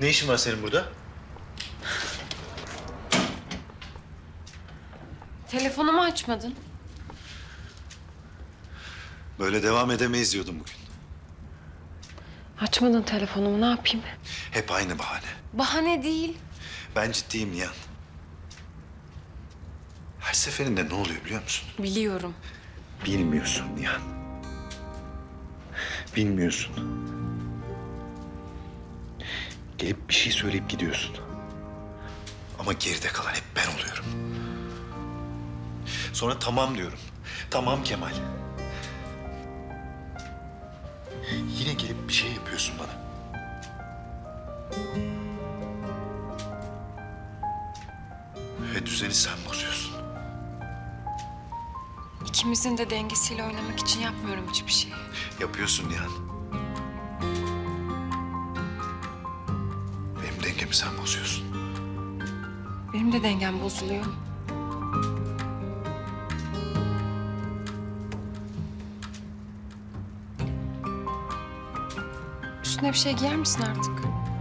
Ne işin var senin burada? Telefonumu açmadın. Böyle devam edemeyiz diyordum bugün. Açmadın telefonumu, ne yapayım? Hep aynı bahane. Bahane değil. Ben ciddiyim Nihan. Her seferinde ne oluyor biliyor musun? Biliyorum. Bilmiyorsun Nihan. Bilmiyorsun. Gelip bir şey söyleyip gidiyorsun. Ama geride kalan hep ben oluyorum. Sonra tamam diyorum. Tamam Kemal. Yine gelip bir şey yapıyorsun bana. Ve düzeni sen bozuyorsun. İkimizin de dengesiyle oynamak için yapmıyorum hiçbir şey. Yapıyorsun Nihan. Benim dengemi sen bozuyorsun. Benim de dengem bozuluyor. Üstüne bir şey giyer misin artık?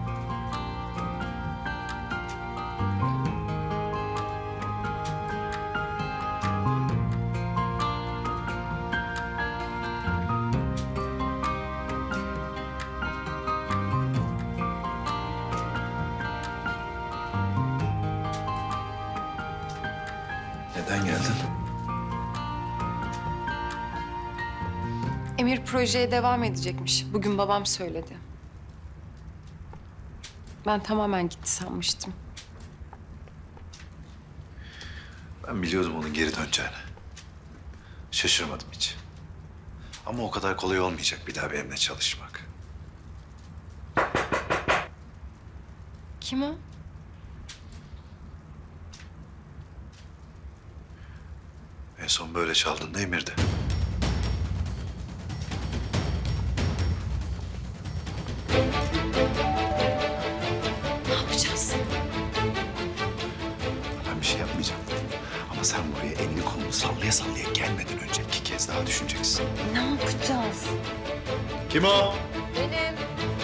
Neden geldin? Emir projeye devam edecekmiş. Bugün babam söyledi. Ben tamamen gitti sanmıştım. Ben biliyordum onun geri döneceğini. Şaşırmadım hiç. Ama o kadar kolay olmayacak bir daha benimle çalışmak. Kim o? En son böyle çaldığında Emir'di. Ne yapacağız? Ben bir şey yapmayacağım. Ama sen buraya elini kolunu sallaya sallaya gelmeden önce iki kez daha düşüneceksin. Ne yapacağız? Kim o? Benim.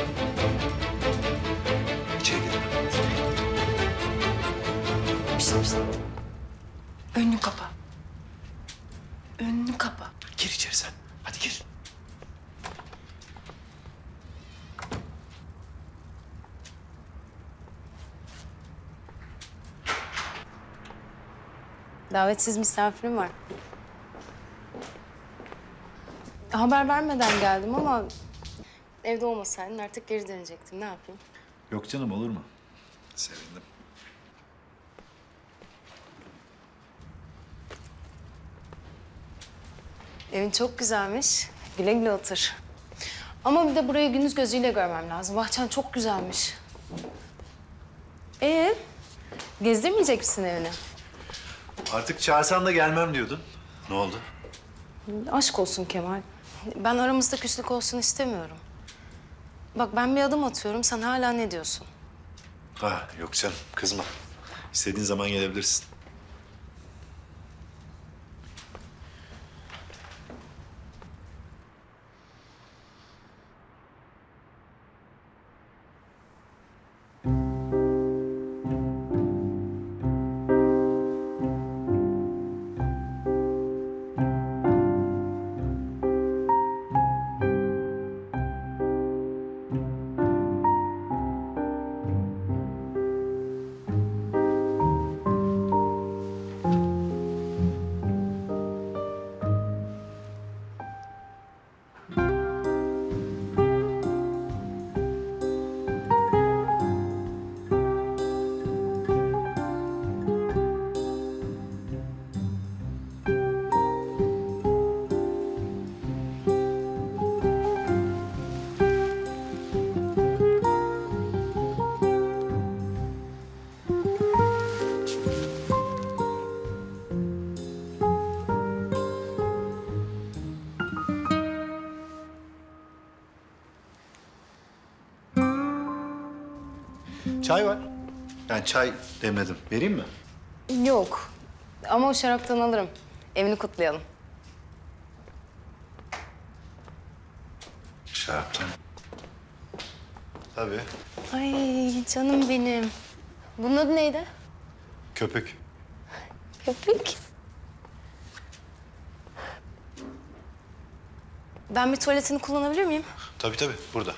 İçeri gir. Pişt. Önünü kapa. Önünü kapa. Gir içeri sen. Hadi gir. Davetsiz misafirim var. Haber vermeden geldim ama evde olmasaydın artık geri dönecektim. Ne yapayım? Yok canım, olur mu? Sevindim. Evin çok güzelmiş. Güle güle otur. Ama bir de burayı gündüz gözüyle görmem lazım. Bahçen çok güzelmiş. Gezdirmeyecek misin evini? Artık çağırsan da gelmem diyordun. Ne oldu? Aşk olsun Kemal. Ben aramızda küslük olsun istemiyorum. Bak ben bir adım atıyorum, sen hala ne diyorsun? Ha, yok canım, kızma. İstediğin zaman gelebilirsin. Çay var. Ben çay demledim. Vereyim mi? Yok. Ama o şaraptan alırım. Evini kutlayalım. Şaraptan. Tabii. Ay canım benim. Bunun adı neydi? Köpük. Köpük. Ben bir tuvaletini kullanabilir miyim? Tabii tabii, burada.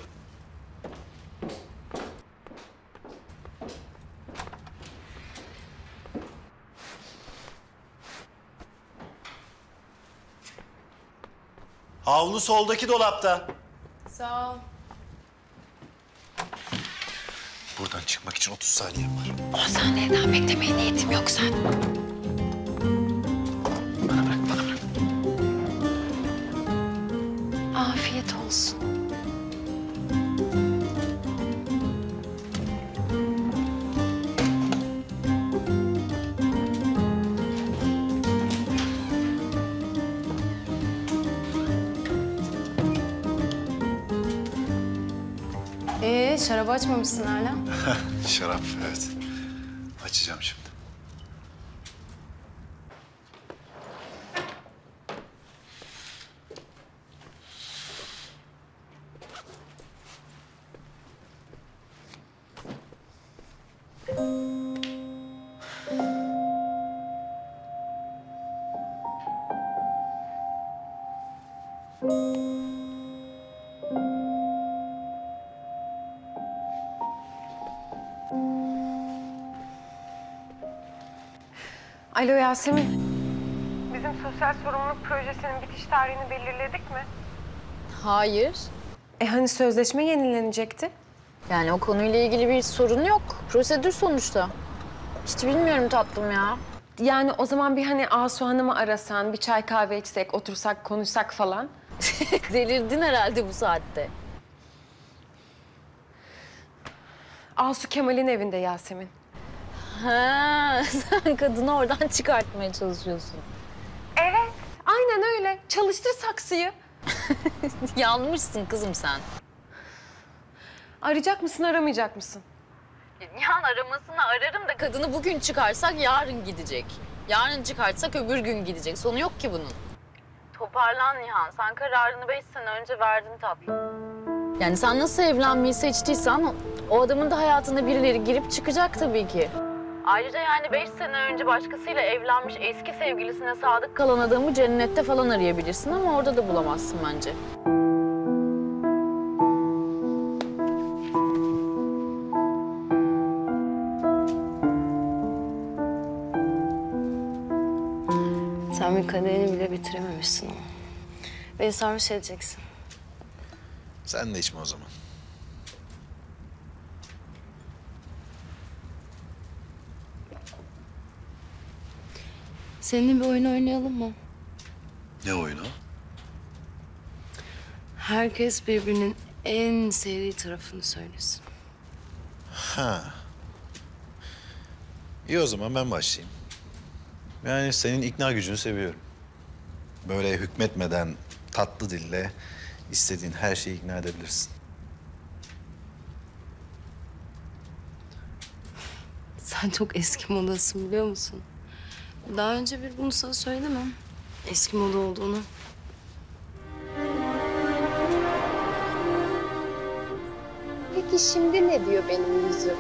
Havlu soldaki dolapta. Sağ ol. Buradan çıkmak için 30 saniyem var. 10 saniyeden beklemeye niyetim yok sen. Bana bırak, bana bırak. Afiyet olsun. Şarabı açmamışsın hala. Şarap, evet. Açacağım şimdi. Alo Yasemin. Bizim sosyal sorumluluk projesinin bitiş tarihini belirledik mi? Hayır. Hani sözleşme yenilenecekti? Yani o konuyla ilgili bir sorun yok. Prosedür sonuçta. Hiç bilmiyorum tatlım ya. Yani o zaman bir hani Asu Hanım'ı arasan, bir çay kahve içsek, otursak, konuşsak falan. Delirdin herhalde bu saatte. Asu Kemal'in evinde Yasemin. Ha, sen kadını oradan çıkartmaya çalışıyorsun. Aynen öyle. Çalıştır saksıyı. Yanmışsın kızım sen. Arayacak mısın, aramayacak mısın? Nihan aramasını ararım da kadını bugün çıkarsak yarın gidecek. Yarın çıkartsak öbür gün gidecek. Sonu yok ki bunun. Toparlan Nihan. Sen kararını 5 sene önce verdin tatlım. Yani sen nasıl evlenmeyi seçtiysen o adamın da hayatına birileri girip çıkacak tabii ki. Ayrıca yani 5 sene önce başkasıyla evlenmiş eski sevgilisine sadık kalan adamı cennette falan arayabilirsin ama orada da bulamazsın bence. Sen bir kaderini bile bitirememişsin ama. Beni sarhoş edeceksin. Sen de içme o zaman. Seninle bir oyun oynayalım mı? Ne oyunu? Herkes birbirinin en sevdiği tarafını söylesin. Ha. İyi o zaman ben başlayayım. Yani senin ikna gücünü seviyorum. Böyle hükmetmeden tatlı dille istediğin her şeyi ikna edebilirsin. Sen çok eski modasın biliyor musun? Daha önce bir bunu sana söylemem. Eski moda olduğunu. Peki şimdi ne diyor benim yüzüm?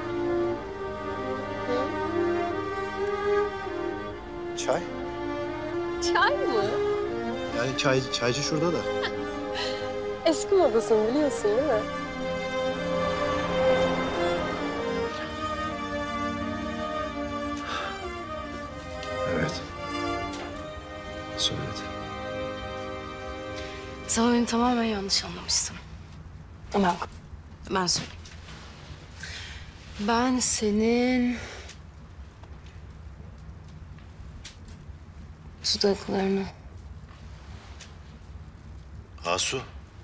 Çay? Çay mı? Yani çaycı şurada da. Eski modasın biliyorsun değil mi? Evet. Söyledi. Sen beni tamamen yanlış anlamışsın. Ben söyleyeyim. Ben senin dudaklarını, Asu.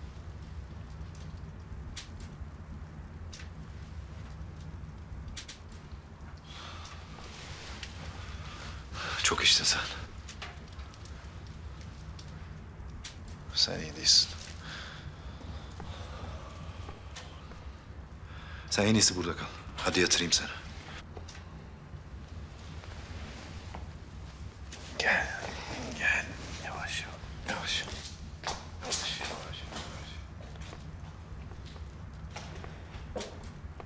Çok içtin sen. Sen iyi değilsin. Sen en iyisi burada kal. Hadi yatırayım seni. Gel, gel. Yavaş, yavaş. Yavaş, yavaş, yavaş.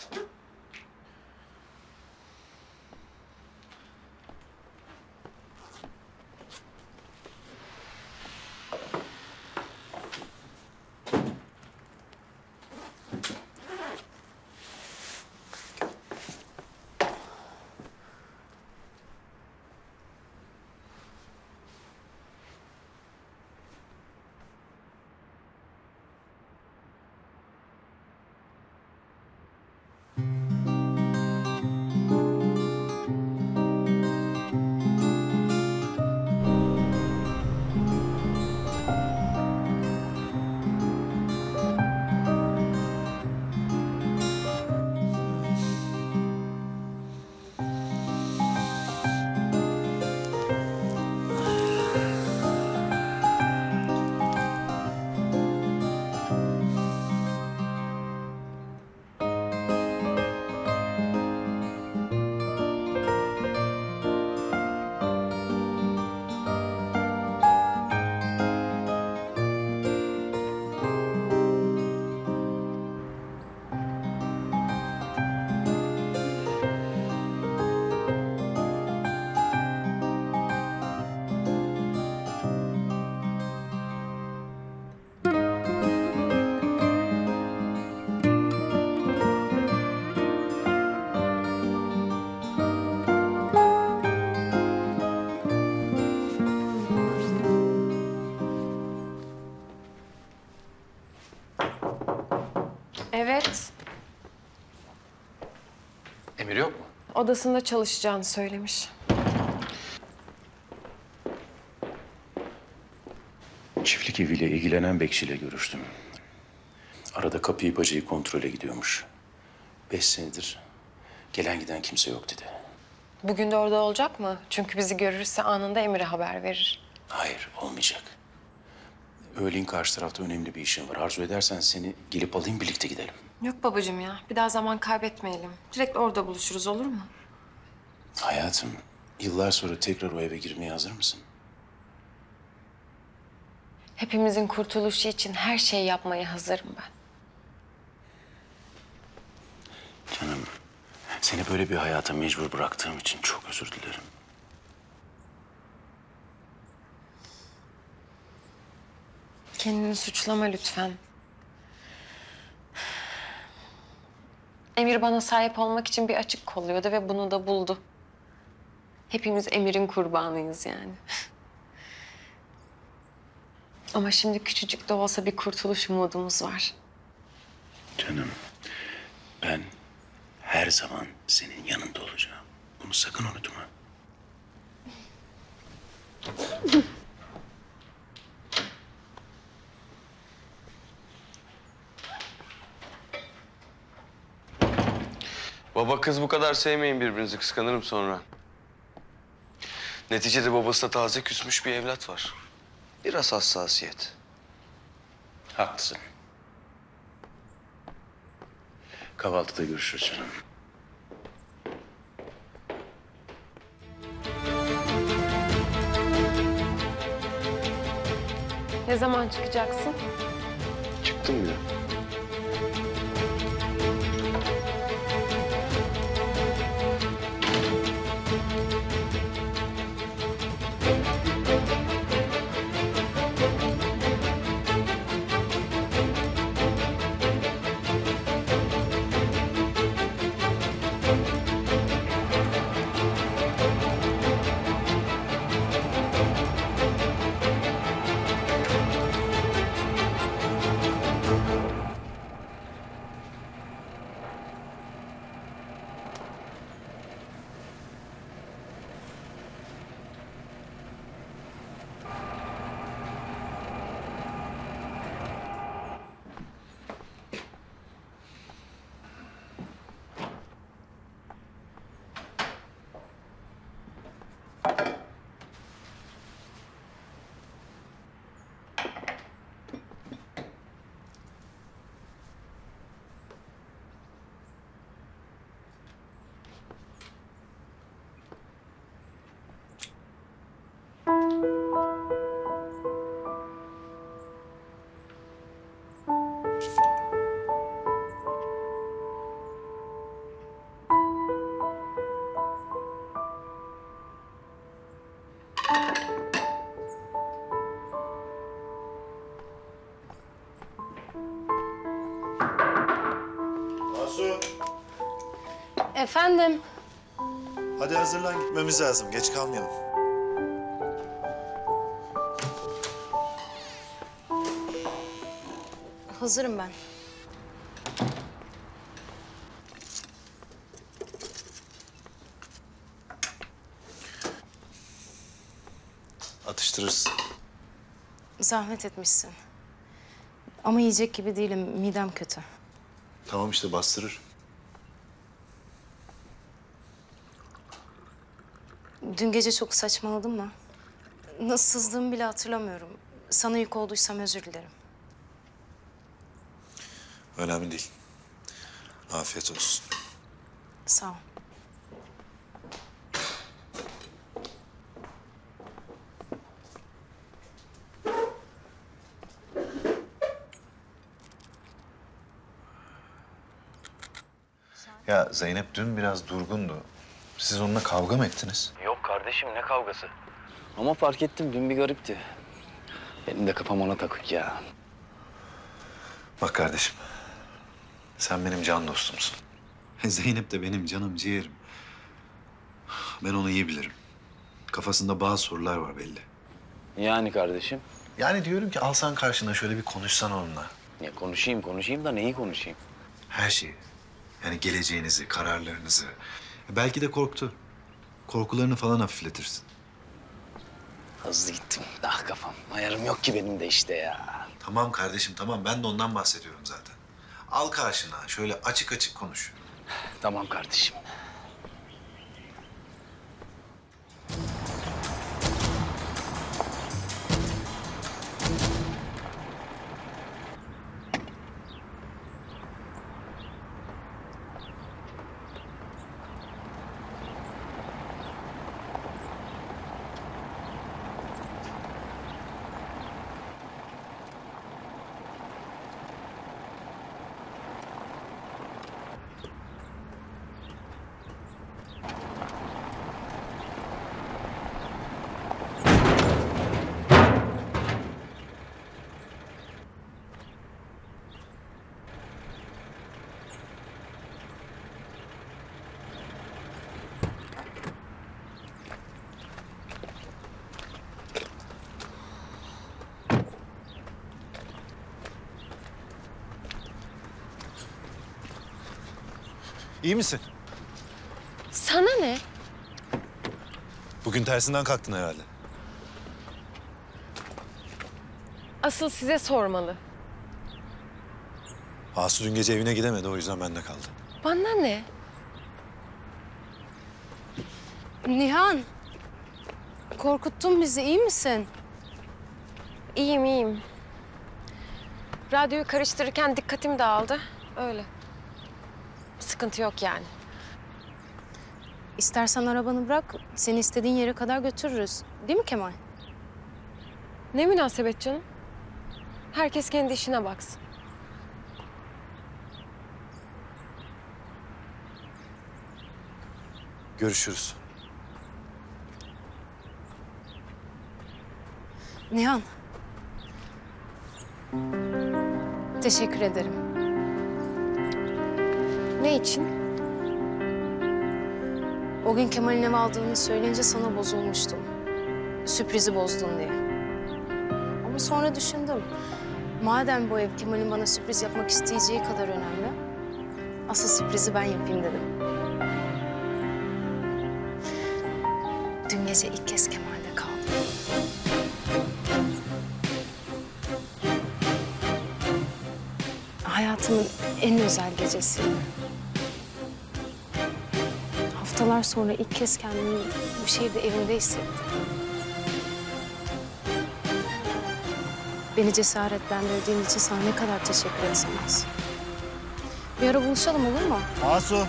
Evet, Emir yok mu? odasında çalışacağını söylemiş. Çiftlik eviyle ilgilenen bekçiyle görüştüm. Arada kapıyı bacayı kontrole gidiyormuş. 5 senedir gelen giden kimse yok dedi. Bugün de orada olacak mı? Çünkü bizi görürse anında Emir'e haber verir. Hayır, olmayacak. Öğleyin karşı tarafta önemli bir işim var. Arzu edersen seni gelip alayım, birlikte gidelim. Yok babacığım ya, bir daha zaman kaybetmeyelim. Direkt orada buluşuruz, olur mu? Hayatım, yıllar sonra tekrar o eve girmeye hazır mısın? Hepimizin kurtuluşu için her şeyi yapmaya hazırım ben. Canım, seni böyle bir hayata mecbur bıraktığım için çok özür dilerim. Kendini suçlama lütfen. Emir bana sahip olmak için bir açık kolluyordu ve bunu da buldu. Hepimiz Emir'in kurbanıyız yani. Ama şimdi küçücük de olsa bir kurtuluş umudumuz var. Canım, ben her zaman senin yanında olacağım. Bunu sakın unutma. Baba kız bu kadar sevmeyin birbirinizi, kıskanırım sonra. Neticede babasına taze küsmüş bir evlat var. Biraz hassasiyet. Haklısın. Kahvaltıda görüşürüz canım. Ne zaman çıkacaksın? Çıktım bile. Asu, Efendim? hadi hazırlan gitmemiz lazım. Geç kalmayalım. Hazırım ben. Atıştırırız. Zahmet etmişsin. Ama yiyecek gibi değilim. Midem kötü. Tamam işte bastırır. Dün gece çok saçmaladım mı? Nasıl sızdığımı bile hatırlamıyorum. Sana yük olduysam özür dilerim. Önemli değil. Afiyet olsun. Sağ ol. Ya Zeynep dün biraz durgundu. Siz onunla kavga mı ettiniz? Yok kardeşim ne kavgası? Ama fark ettim dün bir garipti. Benim de kafam ona takık ya. Bak kardeşim, sen benim can dostumsun. Zeynep de benim canım ciğerim. Ben onu iyi bilirim. Kafasında bazı sorular var belli. Yani kardeşim? Yani diyorum ki alsan karşına şöyle bir konuşsan onunla. Ya konuşayım da neyi konuşayım? Her şeyi. Yani geleceğinizi, kararlarınızı. Belki de korktu. Korkularını falan hafifletirsin. Hızlı gittim. Ah kafam. Ayarım yok ki benim de işte ya. Tamam kardeşim tamam, ben de ondan bahsediyorum zaten. Al karşına, şöyle açık açık konuş. Tamam kardeşim. İyi misin? Sana ne? Bugün tersinden kalktın herhalde. Asıl size sormalı. Asu dün gece evine gidemedi, o yüzden bende kaldı. Bana ne? Nihan. Korkuttun bizi. İyi misin? İyiyim. Radyoyu karıştırırken dikkatim dağıldı. Öyle. Sıkıntı yok yani. İstersen arabanı bırak. Seni istediğin yere kadar götürürüz. Değil mi Kemal? Ne münasebet canım? Herkes kendi işine baksın. Görüşürüz. Nihan. Teşekkür ederim. Ne için? O gün Kemal'in ev aldığını söyleyince sana bozulmuştum. Sürprizi bozdun diye. Ama sonra düşündüm. Madem bu ev Kemal'in bana sürpriz yapmak isteyeceği kadar önemli, asıl sürprizi ben yapayım dedim. Dün gece ilk kez Kemal'de kaldım. Hayatımın en özel gecesiydi. Haftalar sonra ilk kez kendimi bu şehirde evimde hissettim. Beni cesaretlendirdiğin için sana ne kadar teşekkür etsem az. Bir ara buluşalım olur mu? Asu.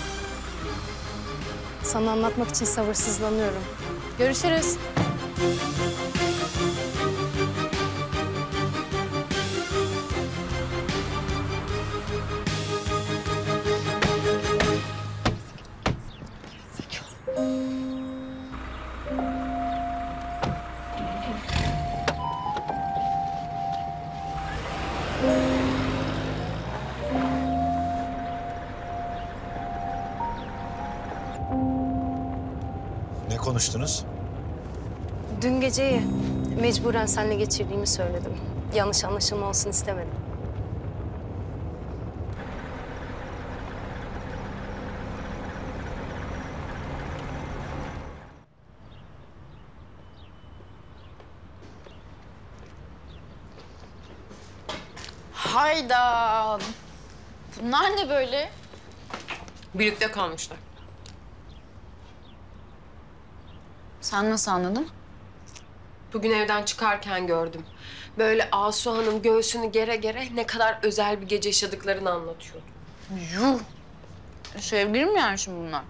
Sana anlatmak için sabırsızlanıyorum. Görüşürüz. konuştunuz? Dün geceyi mecburen seninle geçirdiğimi söyledim. Yanlış anlaşılma olsun istemedim. Hayda. Bunlar ne böyle? Birlikte kalmışlar. Sen nasıl anladın? Bugün evden çıkarken gördüm. Böyle Asu Hanım göğsünü gere gere ne kadar özel bir gece yaşadıklarını anlatıyordu. Yuh. Sevgilim mi yani şimdi bunlar?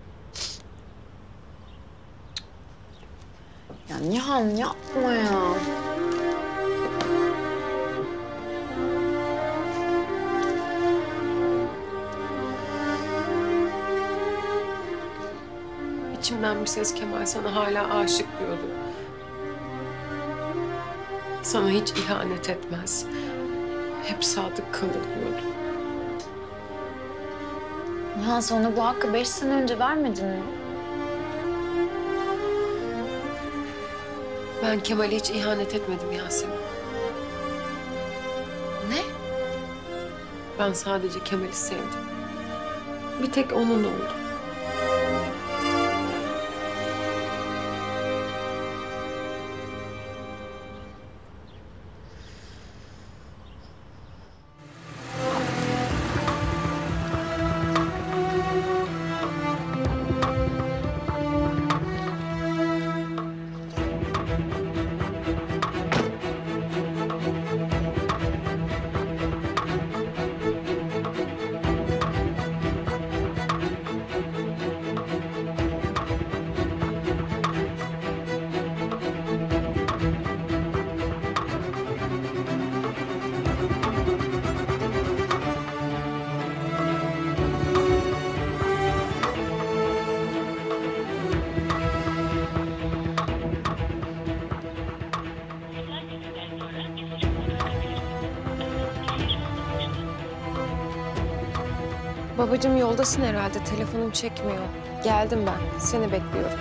Ya Nihan yapma ya. İçimden bir ses Kemal sana hala aşık diyordu. Sana hiç ihanet etmez. Hep sadık kalır diyordu. Nihan sana bu hakkı 5 sene önce vermedin mi? Ben Kemal'e hiç ihanet etmedim Yasemin. Ne? Ben sadece Kemal'i sevdim. Bir tek onun oldu. Babacığım yoldasın herhalde. Telefonum çekmiyor. Geldim ben. Seni bekliyorum.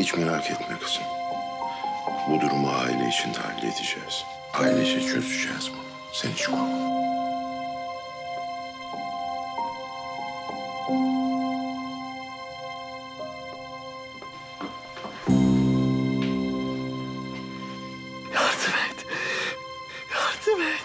Hiç merak etme kızım. Bu durumu aile içinde halledeceğiz. Ailece çözeceğiz bunu. Sen hiç korkma. Yardım et. Yardım et.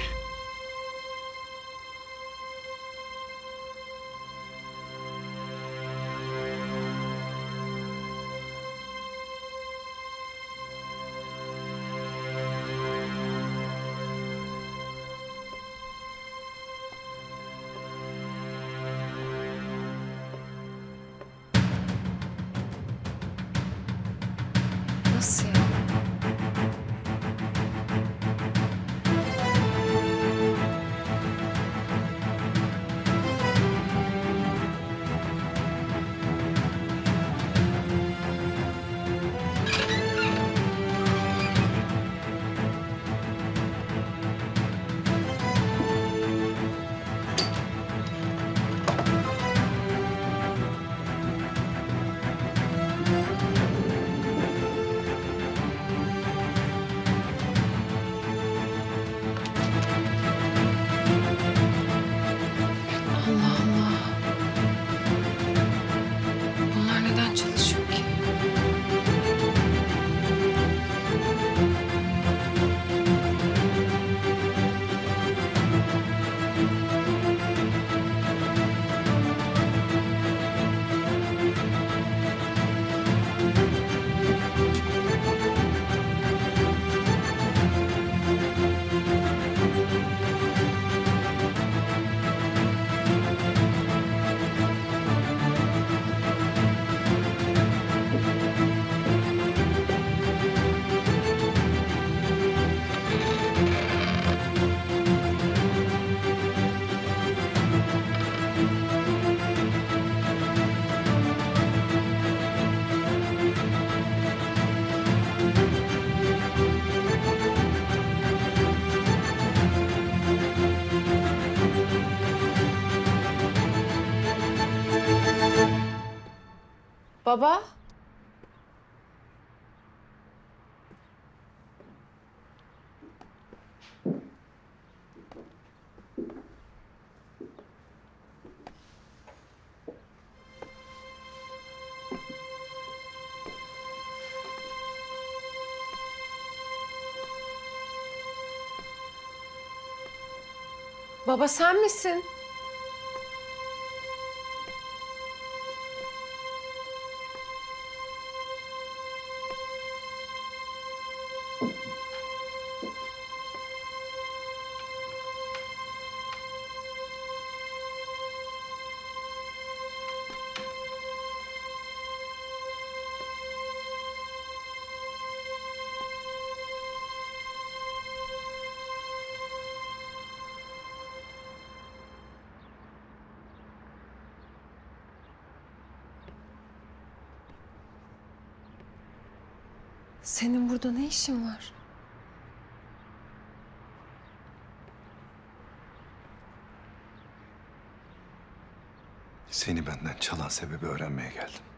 Nasıl ya? Allah Allah. Bunlar neden çalışıyor ki? Baba? Baba sen misin? Senin burada ne işin var? Seni benden çalan sebebi öğrenmeye geldim.